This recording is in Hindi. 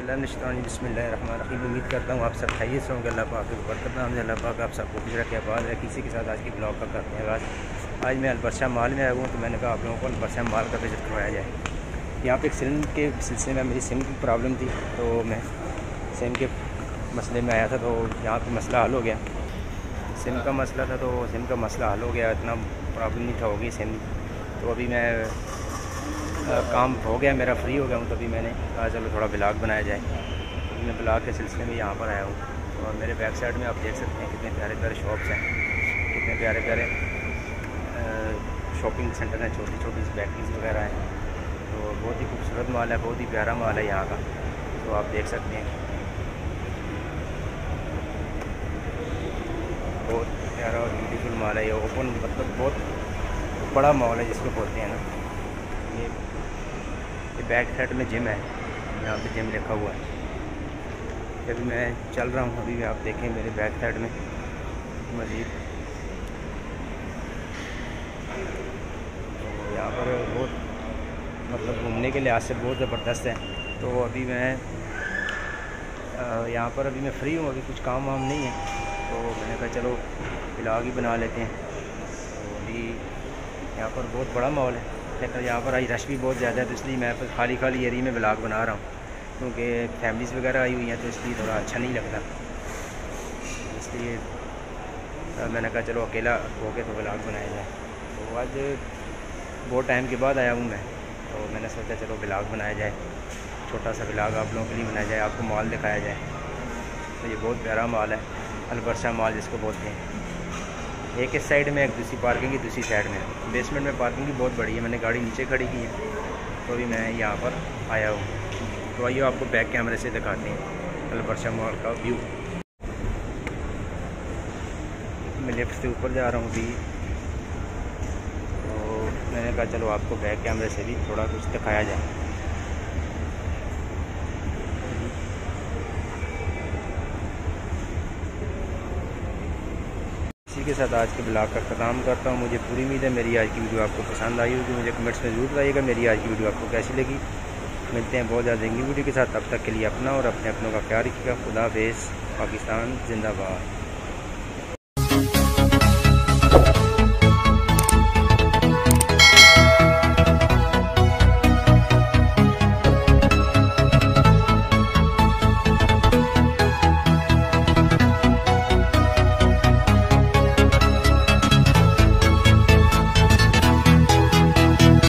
बिस्मिल्लाहिर्रहमानिर्रहीम। उम्मीद करता हूँ आप सब खैरियत से होंगे। अल्लाह पाक की बरकत नाम से अल्लाह पाक आप सबको खुश रखे, आबाद रखे। इसी के साथ आज की ब्लॉग का करते हैं आज मैं अलबरसा माल में आया हूँ, तो मैंने कहा आप लोगों को अलबरसा माल का विजिट करवाया जाए। यहाँ पे एक सिम के सिलसिले में मेरी सिम की प्रॉब्लम थी, तो मैं सिम के मसले में आया था, तो यहाँ पर मसला हल हो गया। सिम का मसला था, तो सिम का मसला हल हो गया। इतना प्रॉब्लम नहीं था, होगी सिम। तो अभी मैं काम हो गया, मेरा फ्री हो गया हूँ, तभी मैंने कहा चलो थोड़ा ब्लॉग बनाया जाए। तो मैं ब्लॉग के सिलसिले में यहाँ पर आया हूँ। और मेरे बैक साइड में आप देख सकते हैं कितने प्यारे प्यारे शॉप्स हैं, कितने प्यारे प्यारे शॉपिंग सेंटर हैं, छोटी छोटी बेकरीज वगैरह हैं। तो बहुत ही खूबसूरत माल है, बहुत ही प्यारा माल है यहाँ का, तो आप देख सकते हैं। बहुत प्यारा और ब्यूटीफुल माल है ये। ओपन मतलब बहुत बड़ा मॉल है जिसको बोलते हैं ना। ये बैक साइड में जिम है, यहाँ पे जिम लिखा हुआ है। अभी मैं चल रहा हूँ, अभी आप देखें मेरे बैक साइड में मज़ीद। तो यहाँ पर बहुत मतलब घूमने के लिहाज से बहुत ज़बरदस्त है। तो अभी मैं यहाँ पर अभी मैं फ्री हूँ, अभी कुछ काम वाम नहीं है, तो मैंने कहा चलो ब्लॉग ही बना लेते हैं। तो अभी यहाँ पर बहुत बड़ा मॉल है, लेकिन यहाँ पर आज रश भी बहुत ज़्यादा है, तो इसलिए मैं खाली एरिया में ब्लॉग बना रहा हूँ, क्योंकि फैमिलीज़ वगैरह आई हुई हैं, तो इसलिए थोड़ा अच्छा नहीं लगता। इसलिए मैंने कहा चलो अकेला हो के तो ब्लॉग बनाया जाए। तो आज बहुत टाइम के बाद आया हूँ मैं, तो मैंने सोचा चलो ब्लॉग बनाया जाए, छोटा सा ब्लॉग आप लोगों के लिए बनाया जाए, आपको मॉल दिखाया जाए। तो ये बहुत प्यारा मॉल है, अलबरसा मॉल जिसको बोलते हैं। एक इस साइड में, एक दूसरी पार्किंग की दूसरी साइड में। बेसमेंट में पार्किंग भी बहुत बड़ी है, मैंने गाड़ी नीचे खड़ी की है, तो अभी मैं यहाँ पर आया हूँ। तो आइए आपको बैक कैमरे से दिखाते हैं अलबरसा मॉल का व्यू। मैं लेफ्ट से ऊपर जा रहा हूँ अभी, तो मैंने कहा चलो आपको बैक कैमरे से भी थोड़ा कुछ दिखाया जाए। इसी के साथ आज के ब्लॉग का ख़त्म करता हूँ। मुझे पूरी उम्मीद है मेरी आज की वीडियो आपको पसंद आई होगी। मुझे कमेंट्स में ज़रूर बताइएगा मेरी आज की वीडियो आपको कैसी लगी। मिलते हैं बहुत ज़्यादा वीडियो के साथ, तब तक के लिए अपना और अपने अपनों का ख्याल रखिएगा। खुदा हाफ़िज़। पाकिस्तान जिंदाबाद।